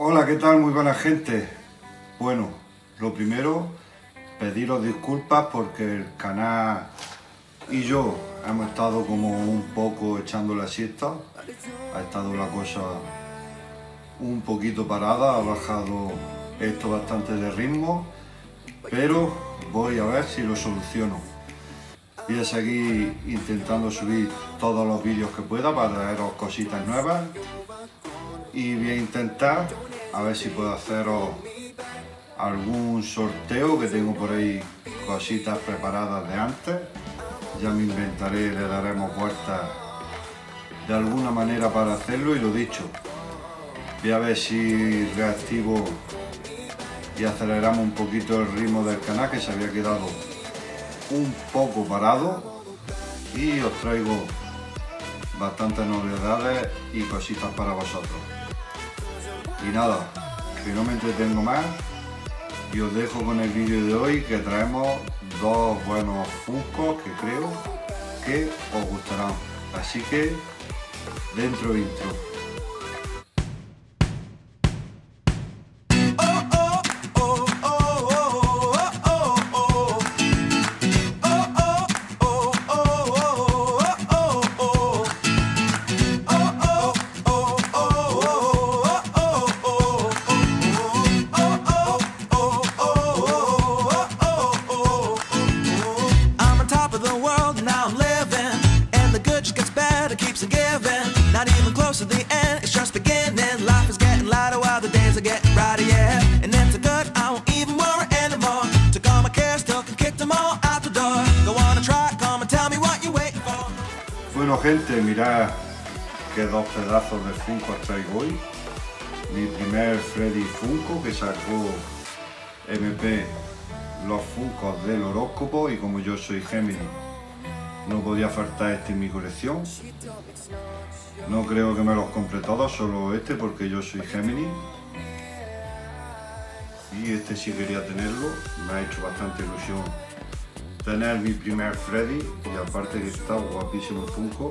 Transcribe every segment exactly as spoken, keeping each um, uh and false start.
Hola, ¿qué tal? Muy buena gente. Bueno, lo primero, pediros disculpas porque el canal y yo hemos estado como un poco echando la siesta. Ha estado la cosa un poquito parada, ha bajado esto bastante de ritmo, pero voy a ver si lo soluciono. Voy a seguir intentando subir todos los vídeos que pueda para traeros cositas nuevas y voy a intentar a ver si puedo haceros algún sorteo, que tengo por ahí cositas preparadas de antes. Ya me inventaré, le daremos vueltas de alguna manera para hacerlo. Y lo dicho, voy a ver si reactivo y aceleramos un poquito el ritmo del canal, que se había quedado un poco parado, y os traigo bastantes novedades y cositas para vosotros. Y nada, que no me entretengo más y os dejo con el vídeo de hoy, que traemos dos buenos Funkos que creo que os gustarán. Así que dentro intro. Not even close to the end, it's just beginning. Life is getting lighter while the days are getting brighter, yeah. And then to good, I won't even worry anymore. Took all my cares, took and kicked them all out the door. Go on and try, come and tell me what you're waiting for. Bueno gente, mirad qué dos pedazos de Funko os traigo hoy. Mi primer Freddy Funko, que sacó M P los Funkos del horóscopo, y como yo soy Géminis, no podía faltar este en mi colección. No creo que me los compre todos, solo este, porque yo soy Géminis. Y este sí quería tenerlo, me ha hecho bastante ilusión tener mi primer Freddy, y aparte que está guapísimo el Funko.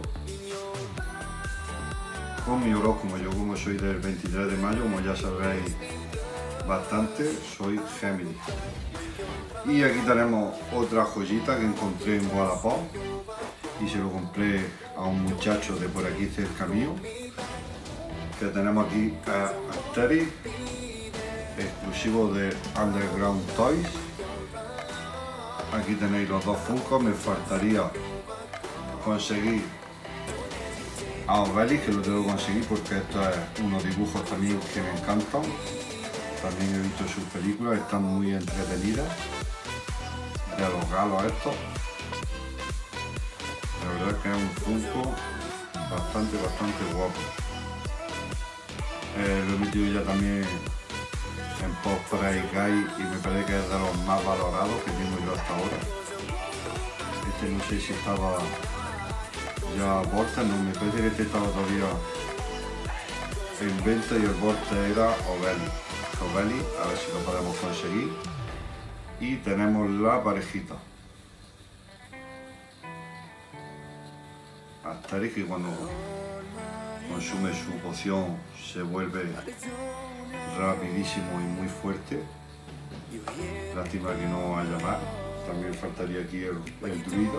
Con mi horóscopo, yo como soy del veintitrés de mayo, como ya sabréis bastante, soy Géminis. Y aquí tenemos otra joyita que encontré en Wallapop y se lo compré a un muchacho de por aquí cerca mío, que tenemos aquí a Asterix, exclusivo de Underground Toys. Aquí tenéis los dos Funkos. Me faltaría conseguir a Obelix, que lo tengo que conseguir porque esto es unos dibujos también que me encantan. También he visto sus películas, están muy entretenidas, de los galos estos. La verdad es que es un Funko bastante, bastante guapo. Eh, lo he metido ya también en Post Price Guide y me parece que es de los más valorados que tengo yo hasta ahora. Este no sé si estaba ya Vortex, no, me parece que este estaba todavía en venta, y el Vortex era Obelix. Obelix, a ver si lo podemos conseguir. Y tenemos la parejita. Asterix, que cuando consume su poción se vuelve rapidísimo y muy fuerte. Lástima que no haya más. También faltaría aquí el, el druida.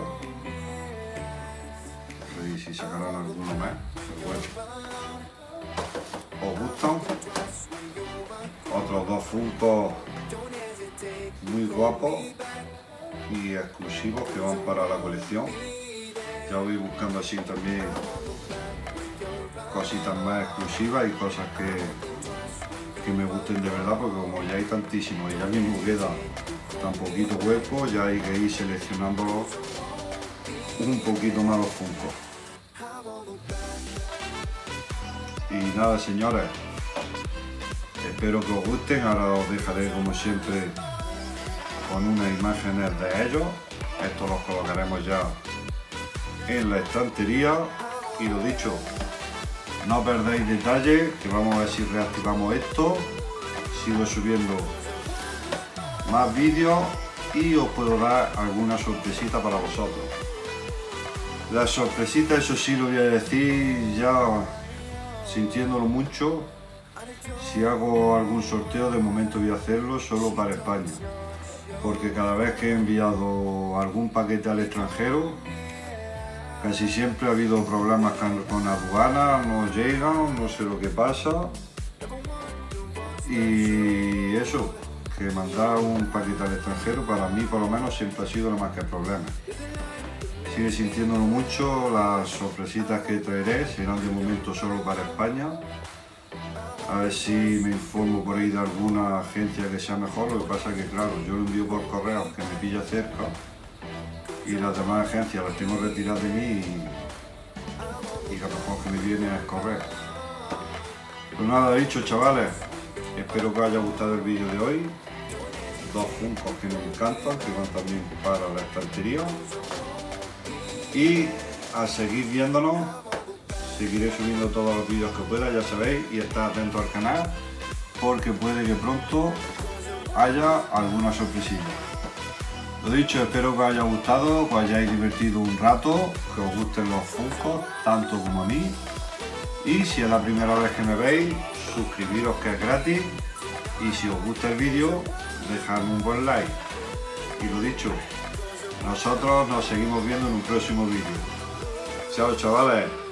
No sé si sacarán alguno más, pero bueno. ¿Os gustan? Otros dos Funkos muy guapos y exclusivos que van para la colección. Ya voy buscando así también cositas más exclusivas y cosas que, que me gusten de verdad, porque como ya hay tantísimos y ya mismo queda tan poquito hueco, ya hay que ir seleccionando un poquito más los Funkos. Y nada señores, espero que os gusten. Ahora os dejaré como siempre con unas imágenes de ellos. Estos los colocaremos ya en la estantería. Y lo dicho, no perdáis detalle, que vamos a ver si reactivamos esto. Sigo subiendo más vídeos y os puedo dar alguna sorpresita para vosotros. La sorpresita, eso sí lo voy a decir ya sintiéndolo mucho, Si hago algún sorteo, de momento voy a hacerlo solo para España, porque cada vez que he enviado algún paquete al extranjero, casi siempre ha habido problemas con aduanas, no llegan, no sé lo que pasa. Y eso, que mandar un paquete al extranjero para mí por lo menos siempre ha sido no más que problema. Sigue sintiéndolo mucho, las sorpresitas que traeré serán de momento solo para España. A ver si me informo por ahí de alguna agencia que sea mejor, lo que pasa es que claro, yo lo envío por correo que me pilla cerca y las demás agencias las tengo retiradas de mí y, y lo mejor que me viene es correo. Pues nada dicho, chavales, espero que os haya gustado el vídeo de hoy. Dos Funkos que me encantan, que van también para la estantería. Y a seguir viéndonos, seguiré subiendo todos los vídeos que pueda, ya sabéis, y estar atentos al canal porque puede que pronto haya alguna sorpresilla. Lo dicho, espero que os haya gustado, que os hayáis divertido un rato, que os gusten los Funkos, tanto como a mí. Y si es la primera vez que me veis, suscribiros que es gratis. Y si os gusta el vídeo, dejadme un buen like. Y lo dicho, nosotros nos seguimos viendo en un próximo vídeo. Chao, chavales.